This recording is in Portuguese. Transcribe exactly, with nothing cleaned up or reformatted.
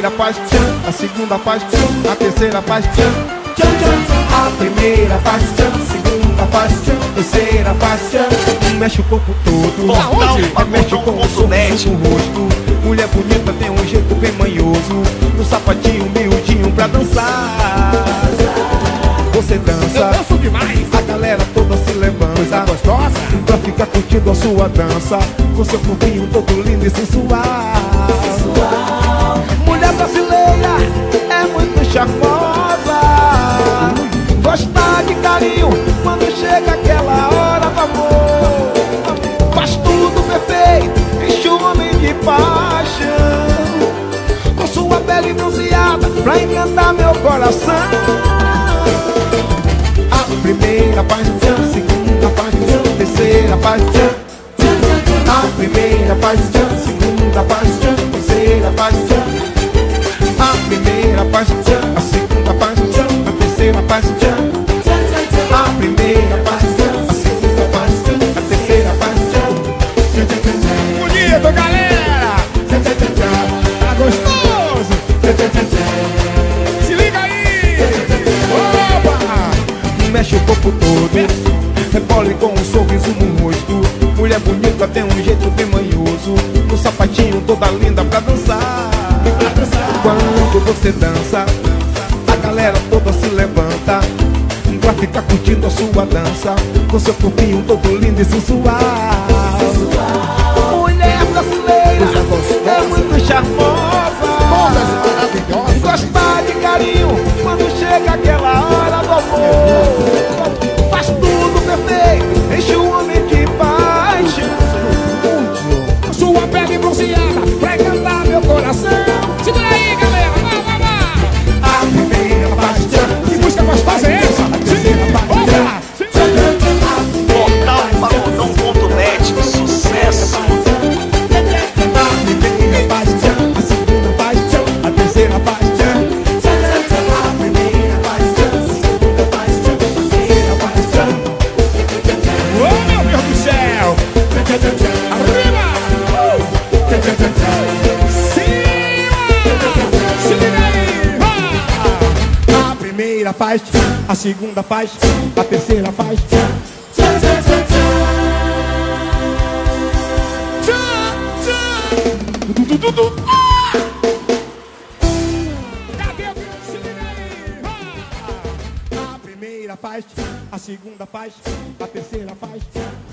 primeira faz tchan, a segunda faz tchan, a terceira faz tchan, tchan, tchan. A primeira faz tchan, a segunda faz tchan, a terceira faz tchan. Mexe o corpo todo, aonde? Mexe com o sorriso no rosto. Mulher bonita tem um jeito bem manhoso, no sapatinho miudinho pra dançar. Você dança, eu danço demais. A galera toda se levanta, coisa gostosa, pra ficar curtindo a sua dança, com seu corpinho todo lindo e sensual. sensual. Mulher brasileira é muito charmosa, gosta de carinho quando chega aquela hora do amor. Faz tudo perfeito, enche o homem de paixão, com sua pele bronzeada pra encantar meu coração. A primeira faz tchan, segunda faz tchan, terceira faz tchan. A primeira faz tchan, segunda faz tchan, terceira faz tchan. A primeira faz tchan, a segunda faz tchan, a terceira faz tchan. A primeira faz tchan, a segunda faz tchan, a terceira faz tchan. Bonito, galera! Tá gostoso? Se liga aí! Opa! Mexe o corpo todo, rebole com um sorriso no rosto. Mulher bonita tem um jeito bem manhoso, no sapatinho toda linda pra dançar. Quando você dança, a galera toda se levanta, pra ficar curtindo a sua dança, com seu corpinho todo lindo e sensual. Mulher brasileira é muito charmosa, gosta de carinho quando chega aquela hora do amor. Faz tudo perfeito, enche o homem de paixão, sua pele bronzeada pra encantar meu coração. Segura aí, galera, vai, vai, vai. A primeira faz tchan, que música gostosa é essa? A terceira faz tchan. Portal Pagodão ponto net, sucesso. A primeira faz tchan, a segunda faz tchan, a terceira faz tchan. A primeira faz tchan, a segunda faz tchan, a terceira faz tchan. Oh, meu Deus do céu! Arriba! A primeira faz, a segunda faz, a terceira faz. A primeira faz, a segunda faz, a terceira faz.